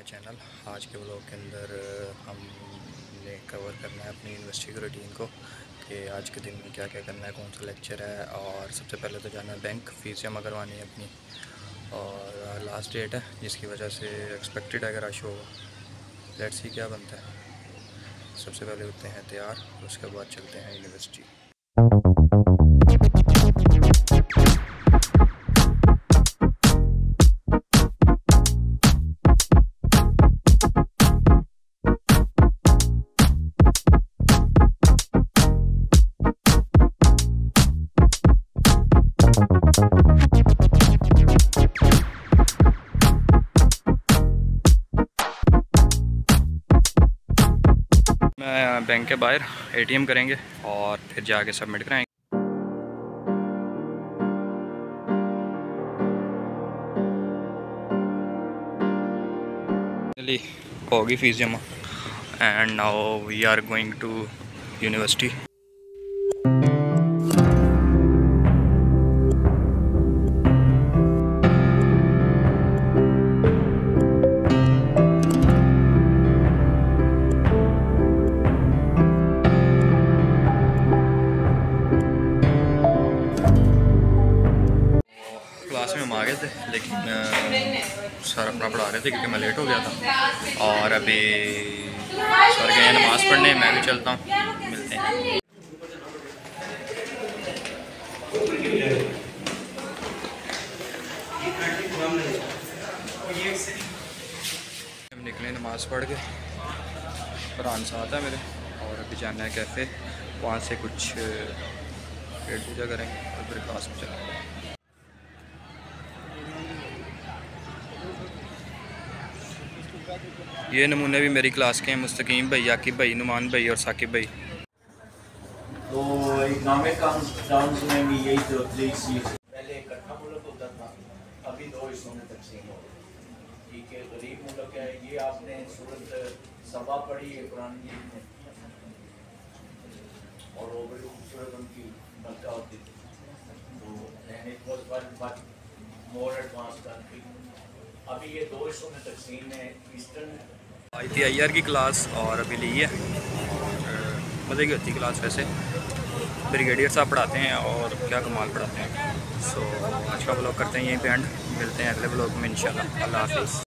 Channel. आज के blog के अंदर हमने कवर करना है अपनी यूनिवर्सिटी की रूटीन को कि आज के दिन में क्या क्या करना है, कौन सा लेक्चर है। और सबसे पहले तो जाना है बैंक, फ़ीस जमा करवानी है अपनी, और लास्ट डेट है जिसकी वजह से एक्सपेक्टेड है कि रश होगा। लेट्स सी क्या बनता है। सबसे पहले होते हैं तैयार, उसके बाद चलते हैं यूनिवर्सिटी। मैं बैंक के बाहर एटीएम करेंगे और फिर जाके सबमिट कराएंगे। होगी फीस जमा and now we are going to university. Class में हम आ गए थे, लेकिन सर अपना पढ़ा रहे थे क्योंकि मैं लेट हो गया था। और अभी सर गए नमाज़ पढ़ने, मैं भी चलता हूँ, मिलते हैं। हम निकले नमाज़ पढ़ के, कुरान साथ है मेरे, और अभी जाना है कैफ़े, वहाँ से कुछ पेट पूजा करेंगे और फिर क्लास में चलेंगे। ये नमूने भी मेरी क्लास के हैं, मुस्तकीम भाई, आकिब भाई, नुमान भाई और साकिब भाई। तो इकोनॉमिक टर्म्स में भी यही तो पहले इकट्ठा मुल्क होता था, अभी दो हिस्सों में तकसीम हो गई। ठीक है, गरीब मुल्क है। ये आपने सूरत सबा पढ़ी है कुरान मजीद में, और वो बड़ी खूबसूरत उनकी मक्का होती थी। तो it was more advance country. अभी ये दो हिस्सों में तकसीम है। ईस्टर्न आई थी IR की क्लास और अभी ली है, और मज़े की होती क्लास। वैसे ब्रिगेडियर साहब पढ़ाते हैं और क्या कमाल पढ़ाते हैं। सो आज का ब्लॉग करते हैं यहीं पे एंड, मिलते हैं अगले ब्लॉग में इंशाल्लाह। अल्लाह हाफिज़।